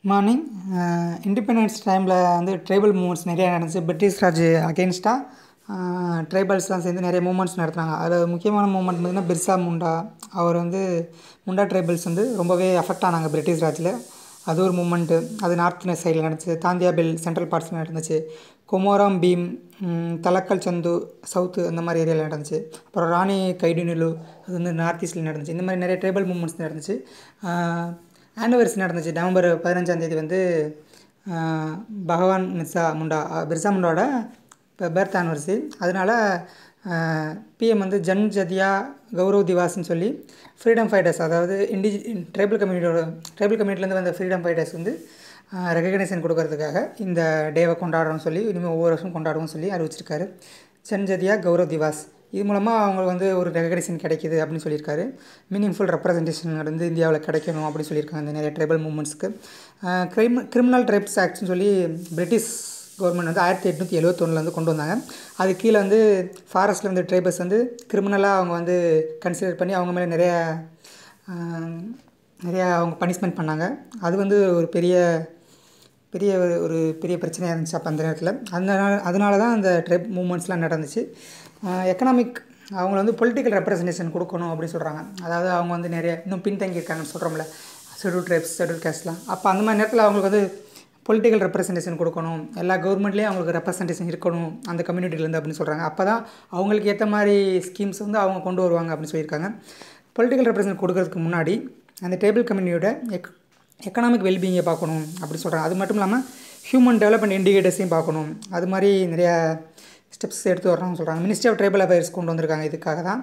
Morning independence டைமில் வந்து tribal moments நிறையா நடந்துச்சு. பிரிட்டிஷ் ராஜ் அகெயின்ஸ்டாக ட்ரைபல்ஸ்லாம் சேர்ந்து நிறைய மூமெண்ட்ஸ் நடத்துனாங்க. அதில் முக்கியமான மூமெண்ட் பார்த்திங்கன்னா பிர்சா முண்டா. அவர் வந்து முண்டா ட்ரைபல்ஸ் வந்து ரொம்பவே அஃபெக்ட் ஆனாங்க பிரிட்டிஷ் ராஜில். அது ஒரு மூமெண்ட்டு. அது நார்த் சைடில் நடந்துச்சு. தாந்தியா பெல் சென்ட்ரல் பார்ட்ஸில் நடந்துச்சு. கொமோராம் பீம், தலக்கல் சந்து சவுத்து அந்த மாதிரி ஏரியாவில் நடந்துச்சு. அப்புறம் ராணி கைடுனிலு அது வந்து நார்த் ஈஸ்டில் நடந்துச்சு. இந்த மாதிரி நிறைய ட்ரைபல் மூமெண்ட்ஸ் நடந்துச்சு. ஆனிவர்சரி நடந்துச்சு. நவம்பர் 15 வந்து பகவான் பிர்சா முண்டாவோட பர்த் ஆனிவர்சரி. அதனால் பிஎம் வந்து ஜன் ஜதியா கௌரவ் திவாஸ்ன்னு சொல்லி ஃப்ரீடம் ஃபைட்டர்ஸ், அதாவது ட்ரைபல் கம்யூனிட்டிலேருந்து வந்த ஃப்ரீடம் ஃபைட்டர்ஸ் வந்து ரெகக்னேஷன் கொடுக்கறதுக்காக இந்த டேவை கொண்டாடுறோம்னு சொல்லி இனிமேல் ஒவ்வொரு வருஷம் கொண்டாடுவோம்னு சொல்லி அறிவிச்சிருக்காரு. ஜன் ஜதியா கௌரவ் திவாஸ். இது மூலமாக அவங்களுக்கு வந்து ஒரு ரெகக்னேஷன் கிடைக்கிது அப்படின்னு சொல்லியிருக்காரு. மீனிங்ஃபுல் ரெப்ரசன்டேஷன் வந்து இந்தியாவில் கிடைக்கணும் அப்படின்னு சொல்லியிருக்காங்க இந்த நிறைய ட்ரைபல் மூமெண்ட்ஸ்க்கு. கிரிமினல் ட்ரைப்ஸ் ஆக்ட்னு சொல்லி பிரிட்டிஷ் கவர்மெண்ட் வந்து 1871 வந்து கொண்டு வந்தாங்க. அது கீழே வந்து ஃபாரஸ்ட்டில் வந்து ட்ரைபல்ஸ் வந்து கிரிமினலாக அவங்க வந்து கன்சிடர் பண்ணி அவங்க மேலே நிறையா அவங்க பனிஷ்மெண்ட் பண்ணாங்க. அது வந்து ஒரு பெரிய பிரச்சனையாக இருந்துச்சு அப்போ அந்த நேரத்தில். அதனால தான் அந்த ட்ரைப் மூமெண்ட்ஸ்லாம் நடந்துச்சு. எக்கனாமிக் அவங்கள வந்து பொலிட்டிக்கல் ரெப்ரசன்டேஷன் கொடுக்கணும் அப்படின்னு சொல்கிறாங்க. அதாவது அவங்க வந்து நிறைய இன்னும் பின்தங்கி இருக்காங்கன்னு சொல்கிறோம்ல, ஷெட்யூல் ட்ரைப்ஸ், ஷெட்யூல் கேஸ்ட்லாம். அப்போ அந்த மாதிரி நேரத்தில் அவங்களுக்கு வந்து பொலிட்டிக்கல் ரெப்ரசன்டேஷன் கொடுக்கணும், எல்லா கவர்மெண்ட்லேயும் அவங்களுக்கு ரெப்ரசன்டேஷன் இருக்கணும் அந்த கம்யூனிட்டிலேருந்து அப்படின்னு சொல்கிறாங்க. அப்போ தான் அவங்களுக்கு ஏற்ற மாதிரி ஸ்கீம்ஸ் வந்து அவங்க கொண்டு வருவாங்க அப்படின்னு சொல்லியிருக்காங்க. பொலிட்டிக்கல் ரெப்ரசன்ட் கொடுக்கறதுக்கு முன்னாடி அந்த ட்ரைபல் கம்யூனிட்டியோட எக்கனாமிக் வெல்பீங்கை பார்க்கணும் அப்படி சொல்கிறாங்க. அது மட்டும் இல்லாமல் ஹியூமன் டெவலப்மெண்ட் இண்டிகேட்டர்ஸையும் பார்க்கணும். அது மாதிரி நிறையா ஸ்டெப்ஸ் எடுத்து வரணும்னு சொல்கிறாங்க. மினிஸ்ட்ரி ஆஃப் ட்ரைபல் அஃபேர்ஸ் கொண்டு வந்திருக்காங்க. இதுக்காக தான்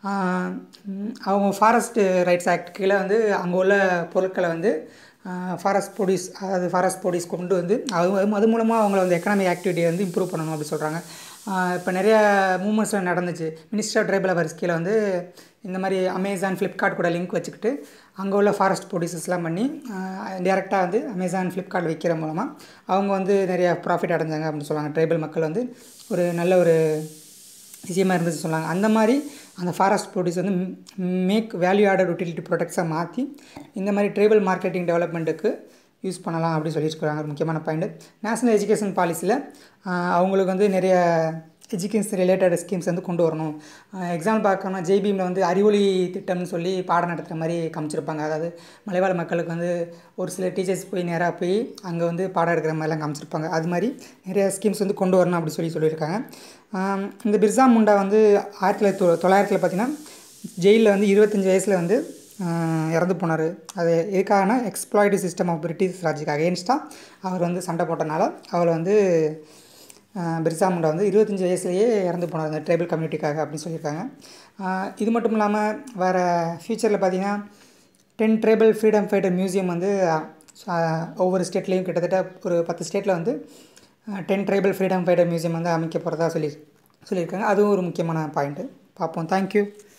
அவங்க ஃபாரஸ்ட் ரைட்ஸ் ஆக்ட் கீழே வந்து அங்கே உள்ள பொருட்களை வந்து ஃபாரஸ்ட் ப்ரொடியூஸ் கொண்டு வந்து அது மூலமாக அவங்கள வந்து எக்கனாமிக் ஆக்டிவிட்டியை வந்து இம்ப்ரூவ் பண்ணணும் அப்படி சொல்கிறாங்க. இப்போ நிறையா மூமெண்ட்ஸ்லாம் நடந்துச்சு. மினிஸ்ட்ரி ஆஃப் ட்ரைபல் அஃபேர்ஸ் கீழே வந்து இந்த மாதிரி அமேசான், ஃப்ளிப்கார்ட் கூட லிங்க் வச்சுக்கிட்டு அங்கே உள்ள ஃபாரஸ்ட் ப்ரொடியூசர்ஸ்லாம் பண்ணி டேரெக்டாக வந்து அமேசான், ஃப்ளிப்கார்ட் விற்கிற மூலமாக அவங்க வந்து நிறையா ப்ராஃபிட் அடைஞ்சாங்க அப்படின்னு சொல்லுவாங்க. ட்ரைபல் மக்கள் வந்து ஒரு நல்ல ஒரு விஷயமாக இருந்துச்சு சொன்னாங்க. அந்த மாதிரி அந்த ஃபாரஸ்ட் ப்ரொடியூஸ் வந்து மேக் வேல்யூ ஆடட் யூட்டிலிட்டி ப்ராடக்ட்ஸாக மாற்றி இந்த மாதிரி ட்ரைபல் மார்க்கெட்டிங் டெவலப்மெண்ட்டுக்கு யூஸ் பண்ணலாம் அப்படின்னு சொல்லியிருக்காங்க. முக்கியமான பாயிண்ட். நேஷனல் எஜுகேஷன் பாலிசியில் அவங்களுக்கு வந்து நிறைய எஜுகேஷன் ரிலேட்டட் ஸ்கீம்ஸ் வந்து கொண்டு வரணும். எக்ஸாம்பிள் பார்க்கணும்னா ஜேபிஎம்மில் வந்து அறிவொளி திட்டம்னு சொல்லி பாடம் நடத்துகிற மாதிரி காமிச்சிருப்பாங்க. அதாவது மலைவாழ் மக்களுக்கு வந்து ஒரு சில டீச்சர்ஸ் போய் நேராக போய் அங்கே வந்து பாடம் எடுக்கிற மாதிரிலாம் காமிச்சிருப்பாங்க. அது மாதிரி நிறைய ஸ்கீம்ஸ் வந்து கொண்டு வரணும் அப்படி சொல்லியிருக்காங்க. இந்த பிர்சா முண்டா வந்து 1900 பார்த்திங்கன்னா ஜெயிலில் வந்து 25 வயசில் வந்து இறந்து போனார். அது எதுக்காகனா எக்ஸ்ப்ளாய்டு சிஸ்டம் ஆஃப் பிரிட்டிஷ் ராஜுக்கு அகெயின்ஸ்டாக அவர் வந்து சண்டை போட்டனால அவர் வந்து பிர்சா முண்டா வந்து 25 வயசுலேயே இறந்து போனார் அந்த ட்ரைபல் கம்யூனிட்டிக்காக அப்படின்னு சொல்லியிருக்காங்க. இது மட்டும் இல்லாமல் வேறு ஃப்யூச்சரில் பார்த்திங்கன்னா 10 ட்ரைபல் ஃப்ரீடம் ஃபைட்டர் மியூசியம் வந்து ஒவ்வொரு ஸ்டேட்லேயும் கிட்டத்தட்ட ஒரு 10 ஸ்டேட்டில் வந்து 10 ட்ரைபல் ஃப்ரீடம் ஃபைட்டர் மியூசியம் வந்து அமைக்க போகிறதா சொல்லியிருக்காங்க. அதுவும் ஒரு முக்கியமான பாயிண்ட்டு. பார்ப்போம். தேங்க்யூ.